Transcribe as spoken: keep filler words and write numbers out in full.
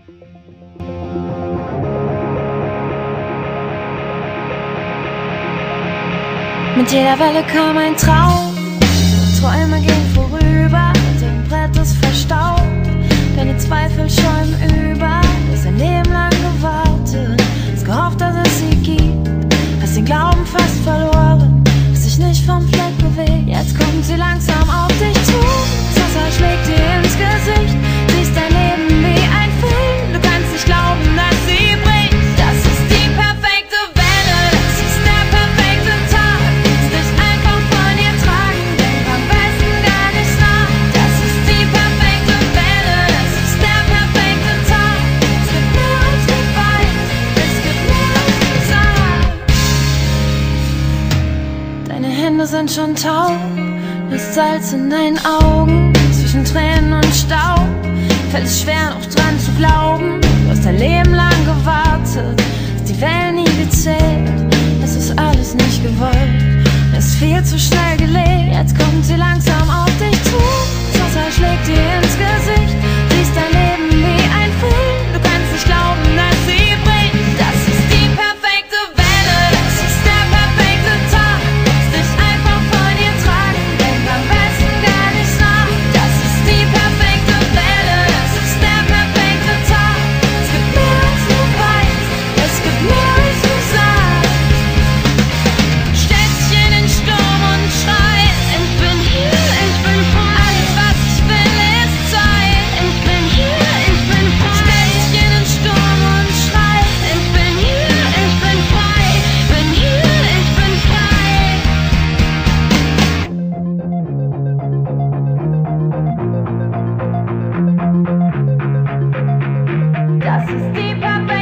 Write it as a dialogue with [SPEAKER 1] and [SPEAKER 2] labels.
[SPEAKER 1] Mit jeder Welle kam ein Traum, Träume gingen vorüber, dein Brett ist verstaubt, deine Zweifel schäumen über, du hast ein Leben lang gewartet, hast gehofft, dass es sie gibt, hast den Glauben fast verloren, hast dich nicht vom Fleck bewegt, jetzt kommt sie langsam auf dich zu, das Wasser schlägt dir ins Gesicht, siehst dein Leben wie ein Film, du kannst nicht glauben, dass sie bricht, das ist die perfekte Welle, das ist der perfekte Tag, willst dich einfach von ihr tragen, denk am besten gar nicht nach, das ist die perfekte Welle, das ist der perfekte Tag, es gibt mehr als du weißt, es gibt mehr als du sagst. Deine Hände sind schon taub, du hast Salz in deinen Augen, zwischen Tränen und Staub, fällt es schwer noch dran zu glauben, du hast dein Leben lang gewartet, hast die Wellen nie gezählt, es ist alles nicht gewollt, es ist viel zu schnell gelebt, jetzt kommt sie langsam auf dich zu, das Wasser schlägt dir ins Gesicht, siehst dein Leben wie ein Film, du kannst nicht glauben, dass sie bricht, das ist die perfekte Welle, das ist der perfekte Tag, willst dich einfach von ihr tragen, denk am besten gar nicht nach, das ist die perfekte Welle, das ist der perfekte Tag, es gibt mehr als du weißt, es gibt mehr als du sagst. Stellt sich in den Sturm und schreit, ich bin hier, ich bin frei, alles was ich will ist Zeit, ich bin hier, ich bin frei. Stellt sich in den Sturm und schreit, ich bin hier, ich bin frei, ich bin hier, ich bin frei. Das ist die perfekte